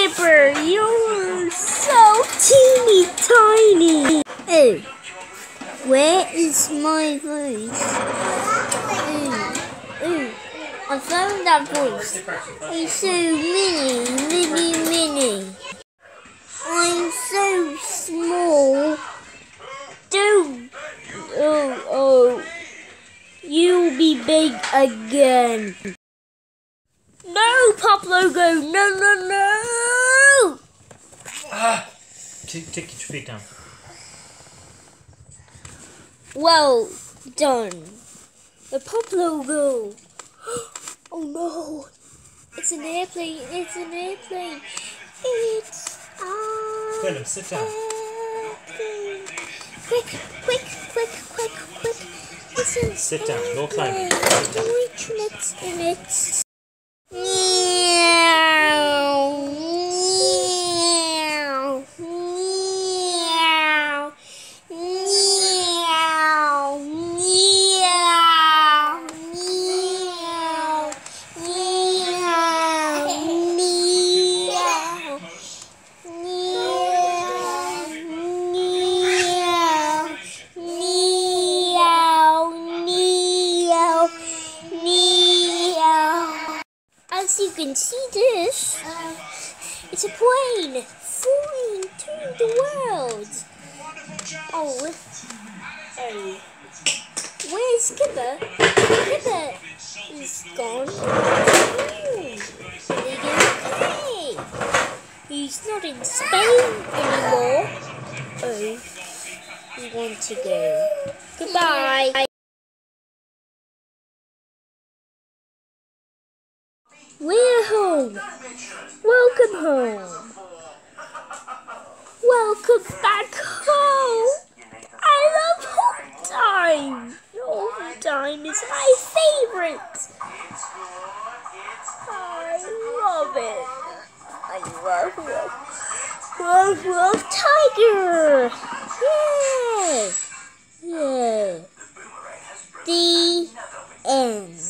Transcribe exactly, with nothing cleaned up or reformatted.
Kipper, you're so teeny tiny. Oh, where is my voice? Oh, oh, I found that voice. It's so mini, mini, mini. I'm so small. Don't. Oh, oh. You'll be big again. No, Pop Logo. No, no, no. Ah. Take, take your feet down. Well done. The Pop Logo. Oh no. It's an airplane. It's an airplane. It's an Venom, sit down. airplane. Quick, quick, quick, quick, quick. It's an Sit down. No climbing. airplane. Sit down. Which nuts in it? Meow. Meow. Meow. Meow. Meow. Meow. Meow. Meow. As you can see this, it's a plane flying to the world. Oh, oh. Where's Kipper? Kipper is gone. Oh, he's not in Spain anymore. Oh, we want to go. Goodbye. We're home. Welcome home. Welcome back home. I love home time. Home time is my favorite. I love it. I love, love, love, love Tiger. Yeah. Yeah. The end.